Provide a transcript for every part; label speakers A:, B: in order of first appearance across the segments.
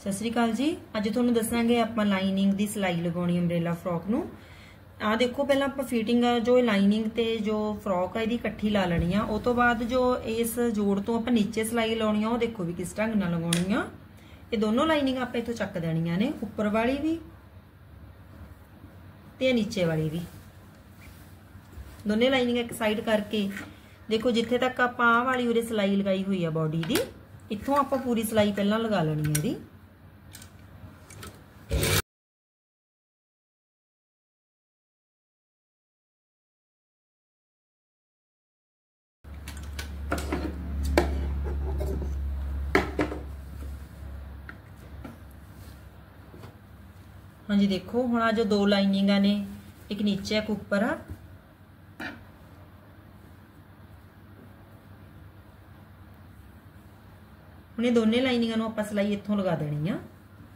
A: सत श्री अकाल जी। अज तुहानूं दसांगे आपां लाइनिंग दी सिलाई लगाउणी अंब्रेला फ्रॉक नूं। आ देखो पहलां आपां फिटिंग जो लाइनिंग ते जो फ्रॉक है इहदी इकट्ठी ला लैणी आ। उस तो बाद जो इस जोड़ तो आपां नीचे सिलाई लाउणी आ, वो देखो भी किस ढंग नाल लगाउणी आ। ये दोनों लाइनिंग आपां इत्थों चक देणीआं ने, उपर वाली भी ते नीचे वाली भी। दोनों लाइनिंग एक साइड करके देखो जिथे तक आपां आ वाली उरे सिलाई लगाई हुई आ बॉडी दी, इत्थों आपां पूरी सिलाई पहलां लगा लैणी है इहदी। हाँ जी देखो हुण आ जो दो लाइनिंगां ने, एक नीचे एक उपर आ। हुण ये दोने लाइनिंगां नूं आपां सिलाई इत्थों लगा देनी आ।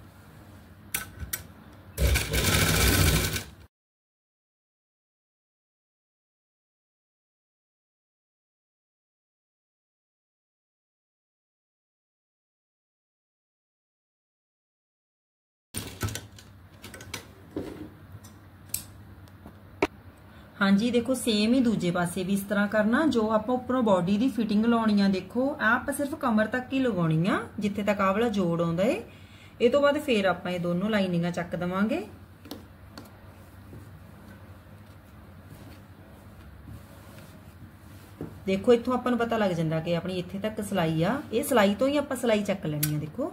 A: हाँ जी देखो सेम ही दूजे पासे भी इस तरह करना। जो आप उपरों बॉडी की फिटिंग लाउणी आ, देखो आप सिर्फ कमर तक ही लगाउणी आ, जिथे तक आ वाला जोड़ आउंदा है। ये तो बाद फिर आप ये दोनों लाइनिंगां चक देवांगे। देखो इत्थों आपां नूं पता लग जांदा कि अपनी इत्थे तक सिलाई आ। ये सिलाई तो ही आपां सिलाई चक लैणी आ। देखो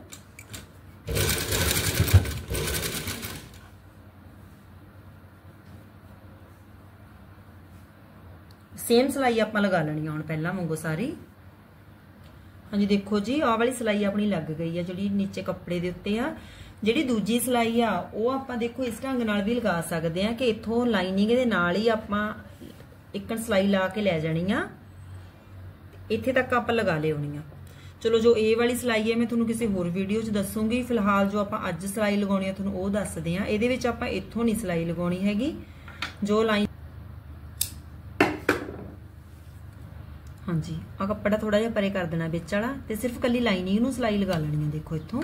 A: सेम सिलाई आपां लगा लैनी हुण पहला वांगू सारी। हाँ जी देखो जी आ वाली सिलाई अपनी लग गई है जिहड़ी नीचे कपड़े दे उत्ते आ। जिहड़ी दूजी सिलाई आ वो आपां देखो इस ढंग नाल भी लगा सकदे आ कि इत्थों लाइनिंग दे नाल ही आपां इक्कन सिलाई ला के लै जानी आ, इत्थे तक आपां लगा लिआउणी आ। चलो जो ए वाली सिलाई है मैं तुहानूं किसी होर वीडियो च दसूंगी। फिलहाल जो आपां अज सिलाई लगाउणी आ तुहानूं ओह दसदे आ। इहदे विच आपां इत्थों नहीं सिलाई लगाउणी हैगी। जो लाइन हाँ जी आ कपड़ा थोड़ा जिहा परे कर देना विच वाला ते सिर्फ कली लाइनिंग नूं सिलाई लगा लैणी है। देखो इत्थों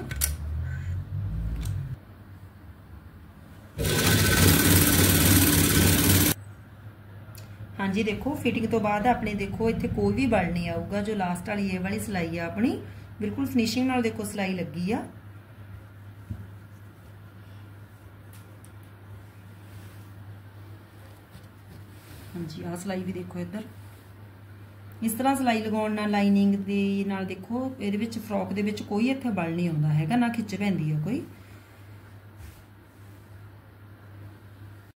A: हाँ जी देखो फिटिंग तो बाद अपने देखो इत्थे कोई भी बल नहीं आऊगा। जो लास्ट वाली ये वाली सिलाई आ अपनी बिल्कुल फिनिशिंग नाल देखो सिलाई लगी आ। हाँ जी आ सिलाई भी देखो इधर इस तरह सिलाई लगाउण नाल लाइनिंग दे नाल देखो इहदे विच फ्रॉक दे विच कोई इत्थे बल नहीं आउंदा हैगा, ना खिच पैंदी है कोई।